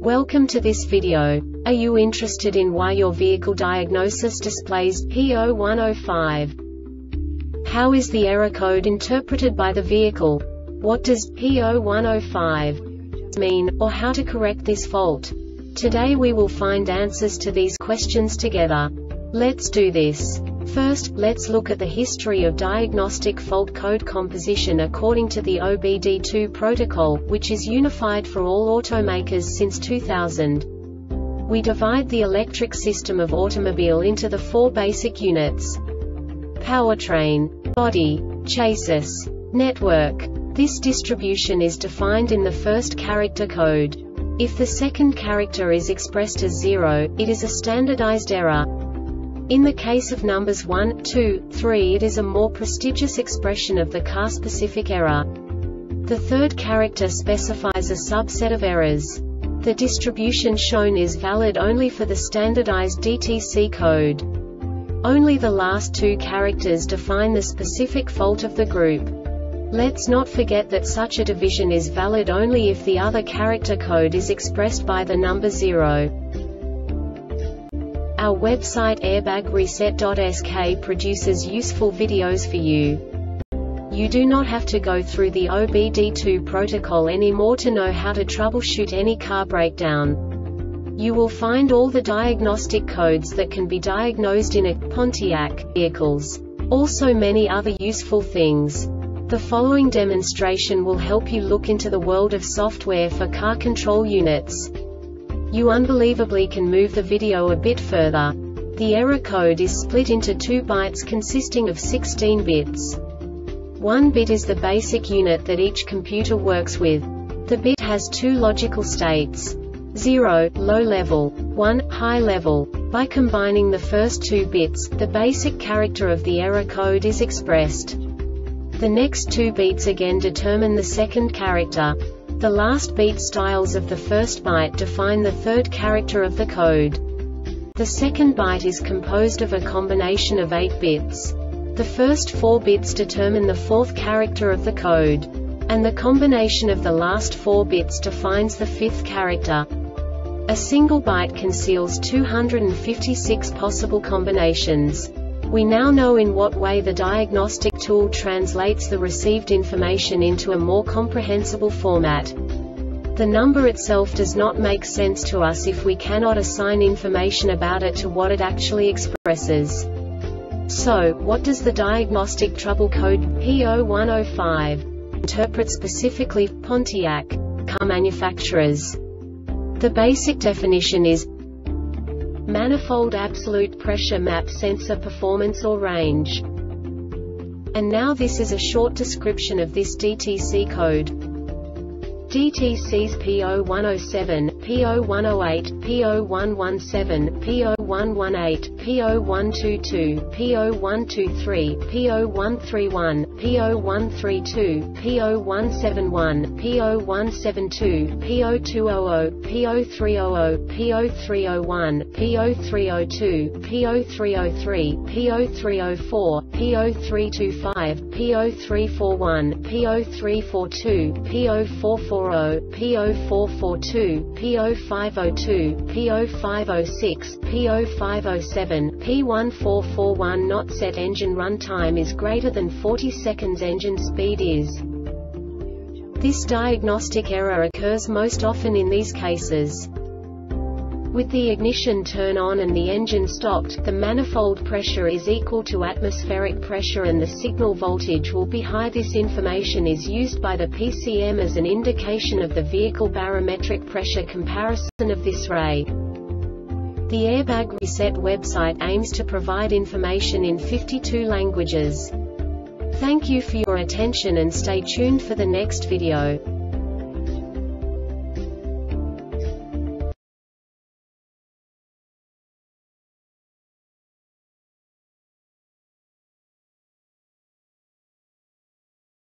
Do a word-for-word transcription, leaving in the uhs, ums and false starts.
Welcome to this video. Are you interested in why your vehicle diagnosis displays P zero one zero five? How is the error code interpreted by the vehicle? What does P zero one zero five mean, or how to correct this fault? Today we will find answers to these questions together. Let's do this. First, let's look at the history of diagnostic fault code composition according to the O B D two protocol, which is unified for all automakers since two thousand. We divide the electric system of automobile into the four basic units: powertrain, body, chassis, network. This distribution is defined in the first character code. If the second character is expressed as zero, it is a standardized error. In the case of numbers one, two, three, it is a more prestigious expression of the car-specific error. The third character specifies a subset of errors. The distribution shown is valid only for the standardized D T C code. Only the last two characters define the specific fault of the group. Let's not forget that such a division is valid only if the other character code is expressed by the number zero. Our website airbag reset dot S K produces useful videos for you. You do not have to go through the O B D two protocol anymore to know how to troubleshoot any car breakdown. You will find all the diagnostic codes that can be diagnosed in a Pontiac vehicles. Also many other useful things. The following demonstration will help you look into the world of software for car control units. You unbelievably can move the video a bit further. The error code is split into two bytes consisting of sixteen bits. One bit is the basic unit that each computer works with. The bit has two logical states: zero, low level, one, high level. By combining the first two bits, the basic character of the error code is expressed. The next two bits again determine the second character. The last beat styles of the first byte define the third character of the code. The second byte is composed of a combination of eight bits. The first four bits determine the fourth character of the code. And the combination of the last four bits defines the fifth character. A single byte conceals two hundred fifty-six possible combinations. We now know in what way the diagnostic tool translates the received information into a more comprehensible format. The number itself does not make sense to us if we cannot assign information about it to what it actually expresses. So, what does the diagnostic trouble code P zero one zero five interpret specifically for Pontiac car manufacturers? The basic definition is manifold absolute pressure map sensor performance or range. And now this is a short description of this D T C code. D T Cs P zero one zero seven, P zero one zero eight, P zero one one seven, P zero one one eight, P zero one two two, P zero one two three, P zero one three one, P zero one three two, P zero one seven one, P zero one seven two, P zero two zero zero, P zero three zero zero, P zero three zero one, P zero three zero two, P zero three zero three, P zero three zero four, P zero three two five, P zero three four one, P zero three four two, P zero four four zero, P zero four four two, P zero five zero two, P zero five zero six, P zero five zero seven, P one four four one. Not set engine runtime is greater than forty seconds. Engine speed is. This diagnostic error occurs most often in these cases. With the ignition turn on and the engine stopped, the manifold pressure is equal to atmospheric pressure and the signal voltage will be high. This information is used by the P C M as an indication of the vehicle barometric pressure comparison of this ray. The Airbag Reset website aims to provide information in fifty-two languages. Thank you for your attention and stay tuned for the next video.